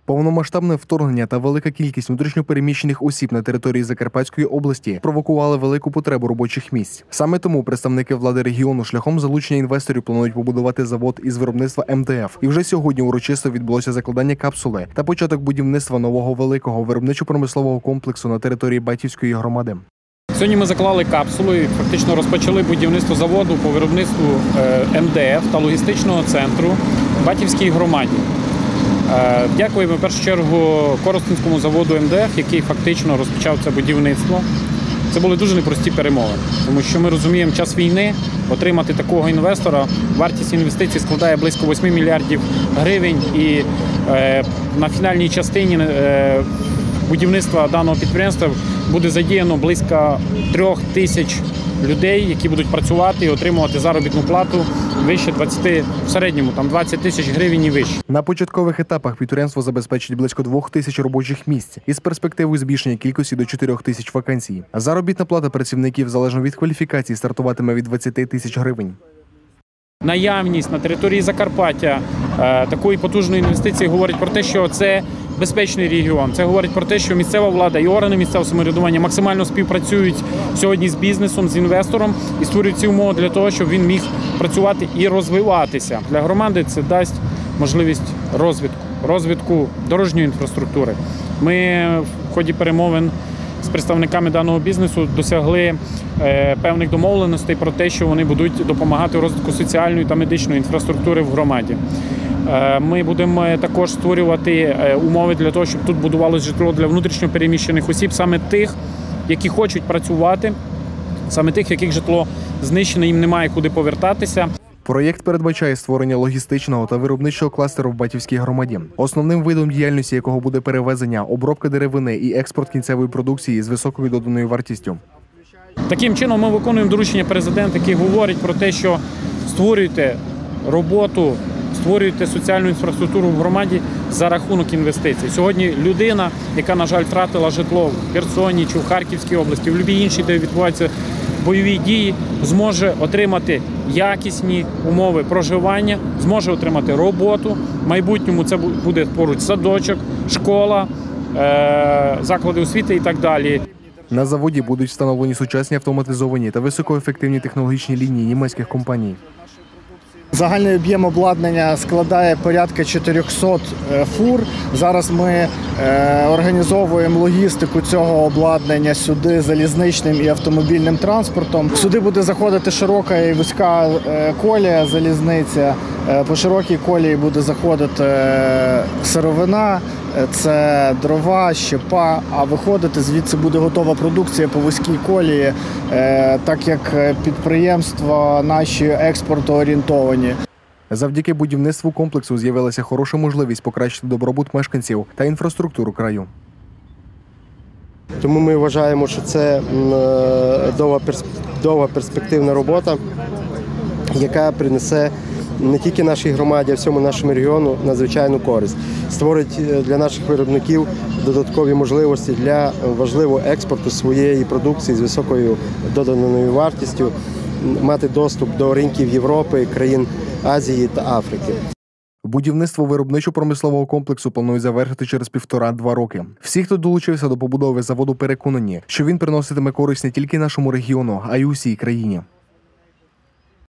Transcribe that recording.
Повномасштабне вторгнення та велика кількість внутрішньопереміщених осіб на території Закарпатської області провокували велику потребу робочих місць. Саме тому представники влади регіону шляхом залучення інвесторів планують побудувати завод із виробництва МДФ. І вже сьогодні урочисто відбулося закладання капсули та початок будівництва нового великого виробничо-промислового комплексу на території Батьківської громади. Сьогодні ми заклали капсулу і фактично розпочали будівництво заводу по виробництву МДФ та логістичного центру в Батьківській громаді. Дякуємо в першу чергу Коростенському заводу МДФ, який фактично розпочав це будівництво. Це були дуже непрості перемовини, тому що ми розуміємо, час війни, отримати такого інвестора, вартість інвестицій складає близько 8 мільярдів гривень, і на фінальній частині будівництва даного підприємства буде задіяно близько 3 тисяч людей, які будуть працювати і отримувати заробітну плату вище 20, в середньому там 20 тисяч гривень і вище. На початкових етапах підприємство забезпечить близько 2 тисяч робочих місць із перспективою збільшення кількості до 4 тисяч вакансій. Заробітна плата працівників залежно від кваліфікації стартуватиме від 20 тисяч гривень. Наявність на території Закарпаття такої потужної інвестиції говорить про те, що це безпечний регіон. Це говорить про те, що місцева влада і органи місцевого самоврядування максимально співпрацюють сьогодні з бізнесом, з інвестором і створюють ці умови для того, щоб він міг працювати і розвиватися. Для громади це дасть можливість розвитку дорожньої інфраструктури. Ми в ході перемовин з представниками даного бізнесу досягли певних домовленостей про те, що вони будуть допомагати у розвитку соціальної та медичної інфраструктури в громаді. Ми будемо також створювати умови для того, щоб тут будувалося житло для внутрішньо переміщених осіб, саме тих, які хочуть працювати, саме тих, яких житло знищене, їм немає куди повертатися. Проєкт передбачає створення логістичного та виробничого кластеру в Батьківській громаді, основним видом діяльності якого буде перевезення, обробка деревини і експорт кінцевої продукції з високою доданою вартістю. Таким чином ми виконуємо доручення президента, який говорить про те, що створюйте роботу, створюєте соціальну інфраструктуру в громаді за рахунок інвестицій. Сьогодні людина, яка, на жаль, втратила житло в Херсоні чи в Харківській області, в будь-якій іншій, де відбуваються бойові дії, зможе отримати якісні умови проживання, зможе отримати роботу. В майбутньому це буде поруч садочок, школа, заклади освіти і так далі. На заводі будуть встановлені сучасні автоматизовані та високоефективні технологічні лінії німецьких компаній. Загальний об'єм обладнання складає порядка 400 фур. Зараз ми організовуємо логістику цього обладнання сюди залізничним і автомобільним транспортом. Сюди буде заходити широка і вузька колія, залізниця. По широкій колії буде заходити сировина, це дрова, щепа, а виходити звідси буде готова продукція по вузькій колії, так як підприємства наші експортоорієнтовані. Завдяки будівництву комплексу з'явилася хороша можливість покращити добробут мешканців та інфраструктуру краю. Тому ми вважаємо, що це довга перспективна робота, яка принесе не тільки нашій громаді, а всьому нашому регіону надзвичайну користь. Створить для наших виробників додаткові можливості для важливого експорту своєї продукції з високою доданою вартістю, мати доступ до ринків Європи, країн Азії та Африки. Будівництво виробничо-промислового комплексу планують завершити через 1,5-2 роки. Всі, хто долучився до побудови заводу, переконані, що він приноситиме користь не тільки нашому регіону, а й усій країні.